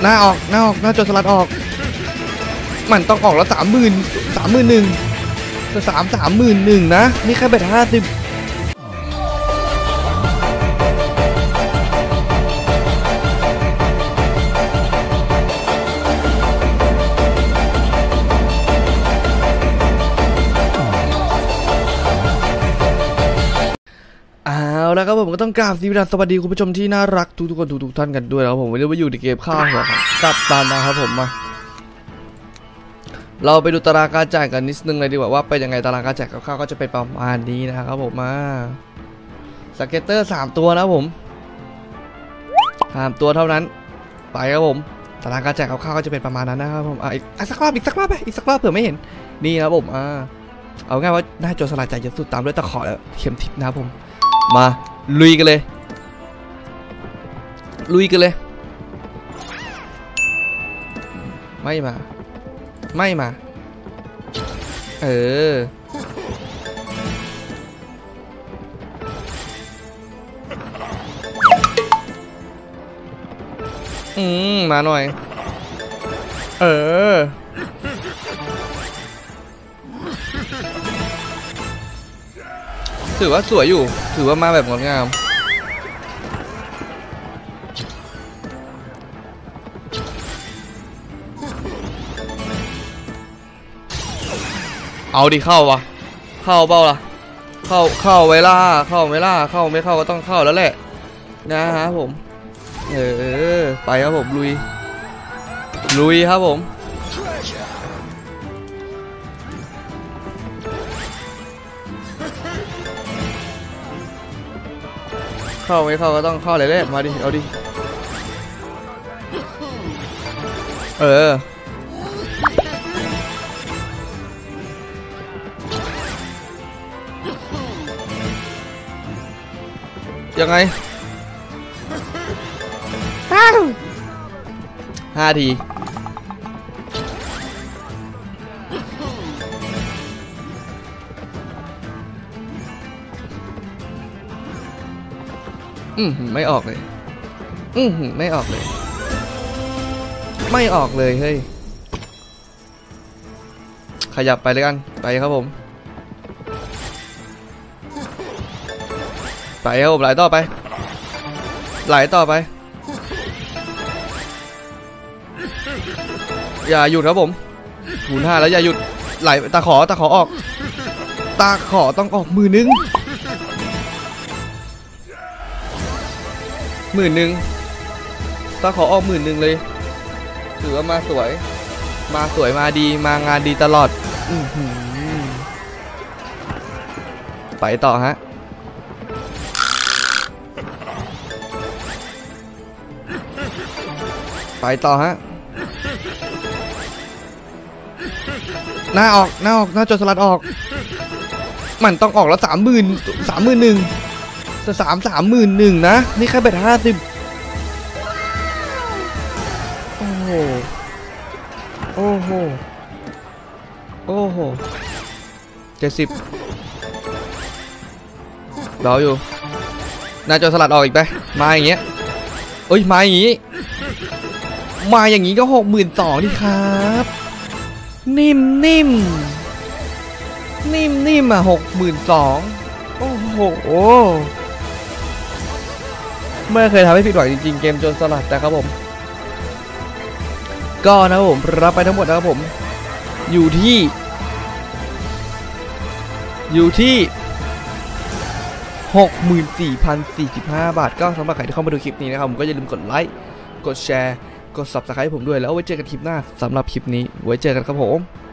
หน้าโจรสลัดออกมันต้องออกแล้ว30,000 31,000นะนี่แค่เบ็ด50แล้วครับผมก็ต้องกราบสวัสดีคุณผู้ชมที่น่ารักทุกคนทุกท่านกันด้วยครับผมวันนี้มาอยู่ในเกมข้าวหัวกับตามนะครับผมมาเราไปดูตารางการแจกกันนิดนึงเลยดีกว่าเป็นยังไงตารางการแจกข้าวก็จะเป็นประมาณนี้นะครับผมมาสเก็ตเตอร์3ตัวนะผม3ตัวเท่านั้นไปครับผมตารางการแจกข้าวก็จะเป็นประมาณนั้นนะครับผมอีกสักรอบไปอีกสักรอบเผื่อไม่เห็นนี่ครับผมเอาง่ายว่าหน้าโจรสลัดใจเยอะสุดตามด้วยตะขอแล้วเข็มทิพย์นะครับผมมาลุยกันเลยไม่มามาหน่อยถือว่าสวยอยู่ถือว่ามาแบบงดงามเอาดิเข้าวะเข้าเปล่าล่ะเข้าไว้ล่ะเข้าไม่เข้าก็ต้องเข้าแล้วแหละนะครับผมไปครับผมลุยครับผมเข้าไม่เข้าก็ต้องเข้าเลยแหละมาดิเอาดิยังไง5 ทีไม่ออกเลยไม่ออกเลยเฮ้ยขยับไปเลยกันไปครับผมไปครับผมไหลต่อไปอย่าหยุดครับผมคูณ5แล้วอย่าหยุดไหลตาขอออกตาขอต้องออกมือนึงตาขอออก10,000เลยถือว่ามาสวยมาดีมางานดีตลอดไปต่อฮะหน้าโจรสลัดออกมันต้องออกแล้ว31,000นะนี่แค่เบ็ด50โอ้โห70เบาอยู่หน้าโจรสลัดออกอีกไปมาอย่างเงี้ยมาอย่างงี้ก็62,000ดิครับนิ่ม62,000โอ้โหไม่เคยทำให้ผิดหวังจริงๆเกมโจรสลัดนะครับผมก็นะครับผมรับไปทั้งหมดนะครับผมอยู่ที่64,045 บาทก็สำหรับใครที่เข้ามาดูคลิปนี้นะครับผมก็อย่าลืมกดไลค์กดแชร์กด Subscribe ผมด้วยแล้วไว้เจอกันคลิปหน้าสำหรับคลิปนี้ไว้เจอกันครับผม